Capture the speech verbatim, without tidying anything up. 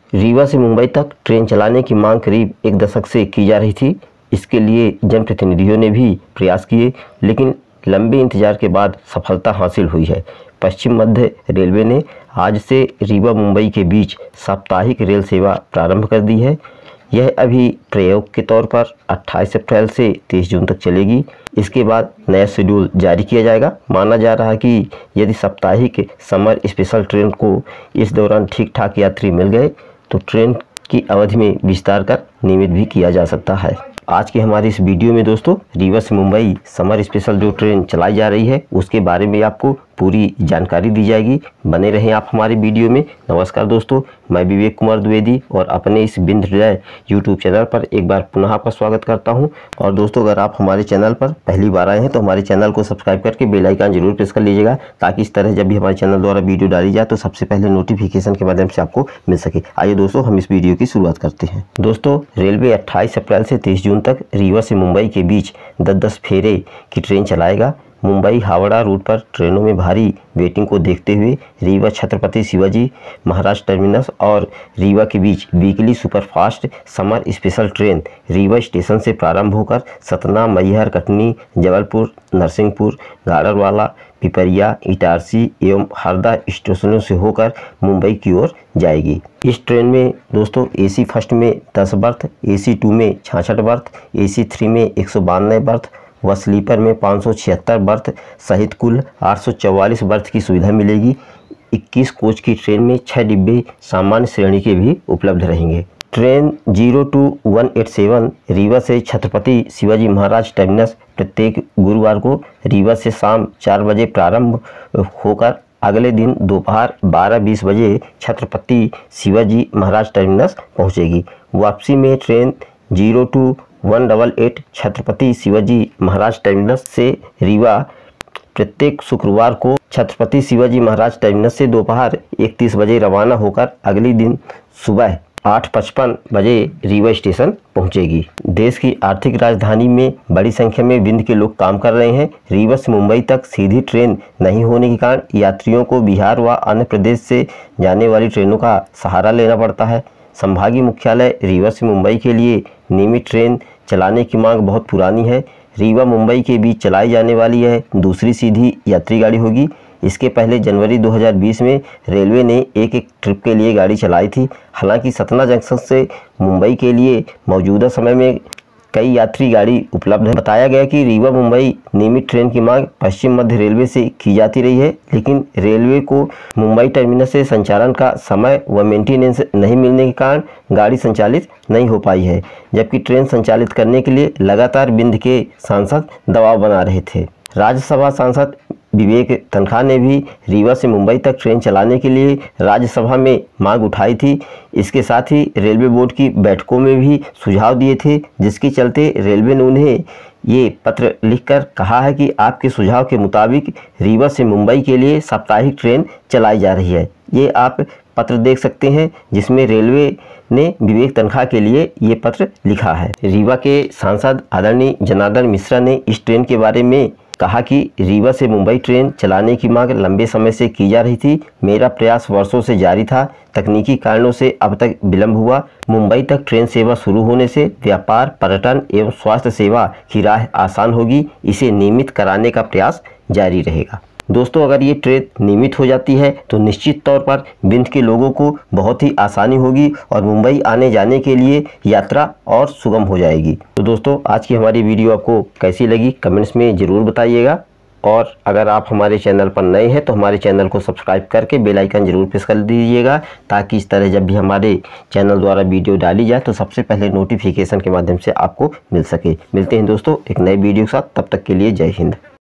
रीवा से मुंबई तक ट्रेन चलाने की मांग करीब एक दशक से की जा रही थी। इसके लिए जनप्रतिनिधियों ने भी प्रयास किए, लेकिन लंबे इंतजार के बाद सफलता हासिल हुई है। पश्चिम मध्य रेलवे ने आज से रीवा मुंबई के बीच साप्ताहिक रेल सेवा प्रारंभ कर दी है। यह अभी प्रयोग के तौर पर अट्ठाईस अप्रैल से तीस जून तक चलेगी। इसके बाद नया शेड्यूल जारी किया जाएगा। माना जा रहा है कि यदि साप्ताहिक समर स्पेशल ट्रेन को इस दौरान ठीक ठाक यात्री मिल गए तो ट्रेन की अवधि में विस्तार कर नियमित भी किया जा सकता है। आज के हमारे इस वीडियो में दोस्तों रीवा से मुंबई समर स्पेशल जो ट्रेन चलाई जा रही है उसके बारे में आपको पूरी जानकारी दी जाएगी। बने रहें आप हमारे वीडियो में। नमस्कार दोस्तों, मैं विवेक कुमार द्विवेदी और अपने इस बिंद हृदय यूट्यूब चैनल पर एक बार पुनः आपका स्वागत करता हूं। और दोस्तों, अगर आप हमारे चैनल पर पहली बार आए हैं तो हमारे चैनल को सब्सक्राइब करके बेल आइकन जरूर प्रेस कर लीजिएगा, ताकि इस तरह जब भी हमारे चैनल द्वारा वीडियो डाली जाए तो सबसे पहले नोटिफिकेशन के माध्यम से आपको मिल सके। आइए दोस्तों, हम इस वीडियो की शुरुआत करते हैं। दोस्तों, रेलवे अट्ठाईस अप्रैल से तीस जून तक रीवा से मुंबई के बीच दस दस फेरे की ट्रेन चलाएगा। मुंबई हावड़ा रूट पर ट्रेनों में भारी वेटिंग को देखते हुए रीवा छत्रपति शिवाजी महाराज टर्मिनस और रीवा के बीच weekly superfast summer special train Rewa station से प्रारंभ होकर सतना, मैहर, कटनी, जबलपुर, नरसिंहपुर, गाड़रवाला, पिपरिया, इटारसी एवं हरदा स्टेशनों से होकर मुंबई की ओर जाएगी। इस ट्रेन में दोस्तों एसी फर्स्ट में दस बर्थ, एसी टू में छियासठ बर्थ, एसी थ्री में एक सौ बानवे बर्थ व स्लीपर में पाँच सौ छिहत्तर बर्थ सहित कुल आठ सौ चौवालीस बर्थ की सुविधा मिलेगी। इक्कीस कोच की ट्रेन में छह डिब्बे सामान्य श्रेणी के भी उपलब्ध रहेंगे। Train zero two one eight seven Rewa से छत्रपति शिवाजी महाराज टर्मिनस प्रत्येक गुरुवार को रीवा से शाम चार बजे प्रारंभ होकर अगले दिन दोपहर बारह बीस बजे छत्रपति शिवाजी महाराज टर्मिनस पहुंचेगी। वापसी में train zero two one double eight Chhatrapati Shivaji Maharaj terminus से रीवा प्रत्येक शुक्रवार को छत्रपति शिवाजी महाराज टर्मिनस से दोपहर एक तीस बजे रवाना होकर अगले दिन सुबह आठ पचपन बजे रीवा स्टेशन पहुंचेगी। देश की आर्थिक राजधानी में बड़ी संख्या में विंध्य के लोग काम कर रहे हैं। रीवा से मुंबई तक सीधी ट्रेन नहीं होने के कारण यात्रियों को बिहार व अन्य प्रदेश से जाने वाली ट्रेनों का सहारा लेना पड़ता है। संभागीय मुख्यालय रीवा से मुंबई के लिए नियमित ट्रेन चलाने की मांग बहुत पुरानी है। रीवा मुंबई के बीच चलाई जाने वाली यह दूसरी सीधी यात्री गाड़ी होगी। इसके पहले जनवरी दो हज़ार बीस में रेलवे ने एक एक ट्रिप के लिए गाड़ी चलाई थी। हालांकि सतना जंक्शन से मुंबई के लिए मौजूदा समय में कई यात्री गाड़ी उपलब्ध है। बताया गया कि रीवा मुंबई नियमित ट्रेन की मांग पश्चिम मध्य रेलवे से की जाती रही है, लेकिन रेलवे को मुंबई टर्मिनस से संचालन का समय व मेंटेनेंस नहीं मिलने के कारण गाड़ी संचालित नहीं हो पाई है, जबकि ट्रेन संचालित करने के लिए लगातार विंध्य के सांसद दबाव बना रहे थे। राज्यसभा सांसद विवेक तनखा ने भी रीवा से मुंबई तक ट्रेन चलाने के लिए राज्यसभा में मांग उठाई थी। इसके साथ ही रेलवे बोर्ड की बैठकों में भी सुझाव दिए थे, जिसके चलते रेलवे ने उन्हें ये पत्र लिखकर कहा है कि आपके सुझाव के मुताबिक रीवा से मुंबई के लिए साप्ताहिक ट्रेन चलाई जा रही है। ये आप पत्र देख सकते हैं, जिसमें रेलवे ने विवेक तनखा के लिए ये पत्र लिखा है। रीवा के सांसद आदरणीय जनार्दन मिश्रा ने इस ट्रेन के बारे में कहा कि रीवा से मुंबई ट्रेन चलाने की मांग लंबे समय से की जा रही थी। मेरा प्रयास वर्षों से जारी था। तकनीकी कारणों से अब तक विलंब हुआ। मुंबई तक ट्रेन सेवा शुरू होने से व्यापार, पर्यटन एवं स्वास्थ्य सेवा की राह आसान होगी। इसे नियमित कराने का प्रयास जारी रहेगा। दोस्तों, अगर ये ट्रेन नियमित हो जाती है तो निश्चित तौर पर विंध्य के लोगों को बहुत ही आसानी होगी और मुंबई आने जाने के लिए यात्रा और सुगम हो जाएगी। तो दोस्तों, आज की हमारी वीडियो आपको कैसी लगी कमेंट्स में ज़रूर बताइएगा। और अगर आप हमारे चैनल पर नए हैं तो हमारे चैनल को सब्सक्राइब करके बेल आइकन जरूर प्रेस कर दीजिएगा, ताकि इस तरह जब भी हमारे चैनल द्वारा वीडियो डाली जाए तो सबसे पहले नोटिफिकेशन के माध्यम से आपको मिल सके। मिलते हैं दोस्तों एक नए वीडियो के साथ, तब तक के लिए जय हिंद।